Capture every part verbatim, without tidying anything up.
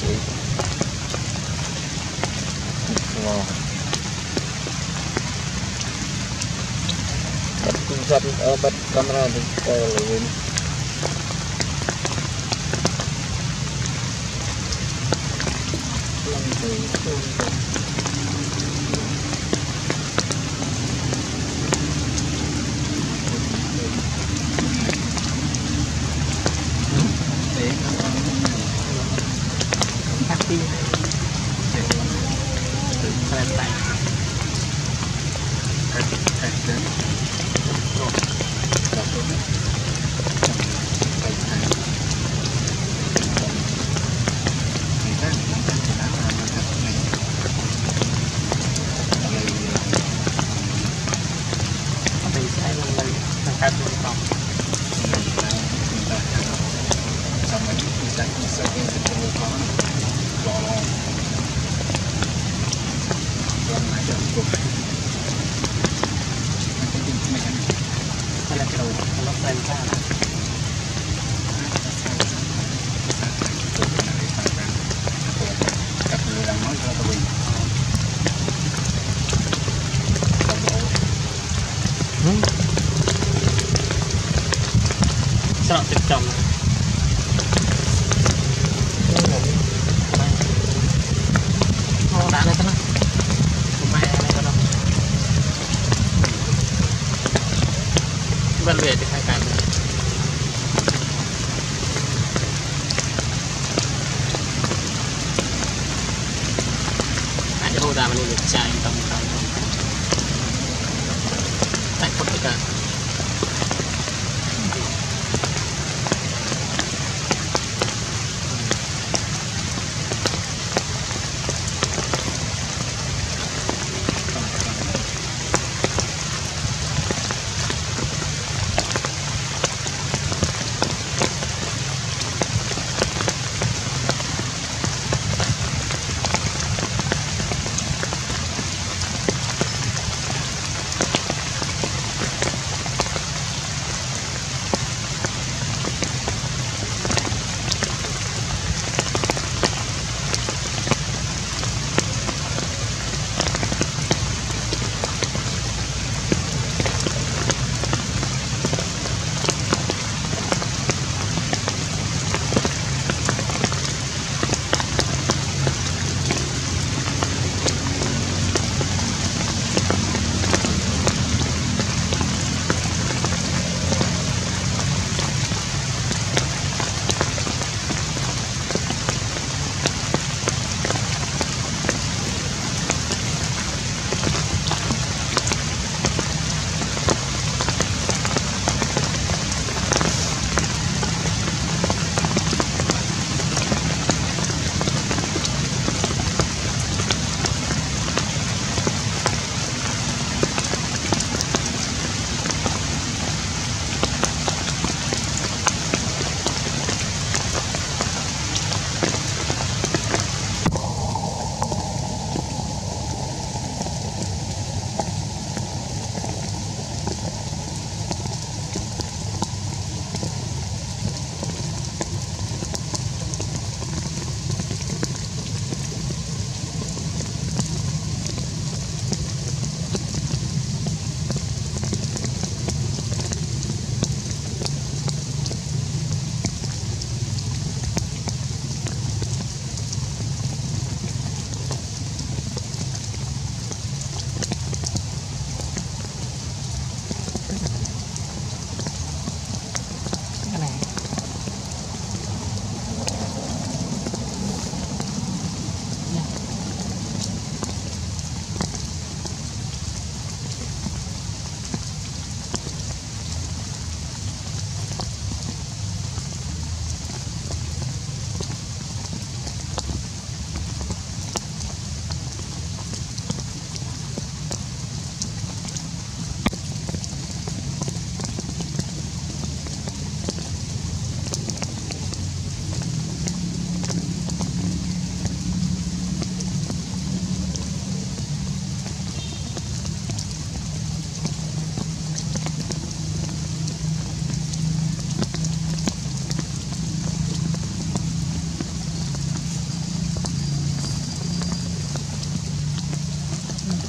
wow bật cung sắt ở bật camera thì coi là lên đi từ tay tay tay tay đến rồi đọc xuống tay tay người ta cũng đang chỉ đã làm được cái này rồi mình sẽ làm mình làm cách luôn không xong rồi chúng ta sẽ sẽ sẽ có lo lo lo lại cho cuộc hay là cái đầu nó xoay ra các người đang nói cho tôi sao tiếp chồng đá này thôi, không ai này đâu, vẫn về thì khai cạn, anh hồ đà mình được chạy tầm tầm, tại không tất cả.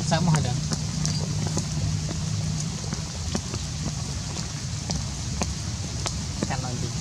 sao mà được cảm ơn chị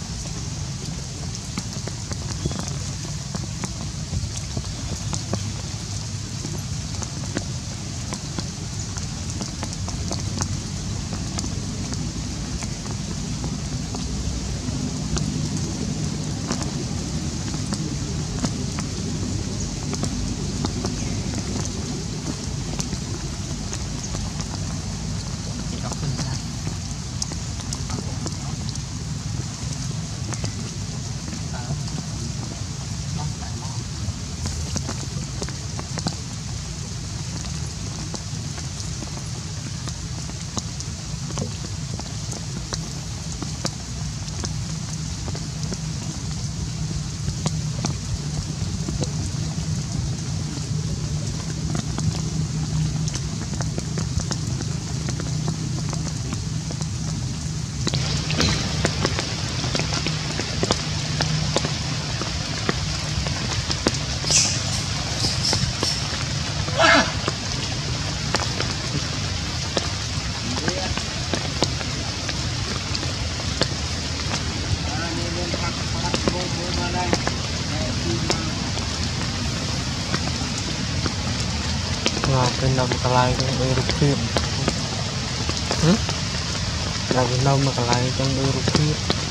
cái nông cái lai trong đôi rục phim là cái nông mà cái lai trong đôi rục phim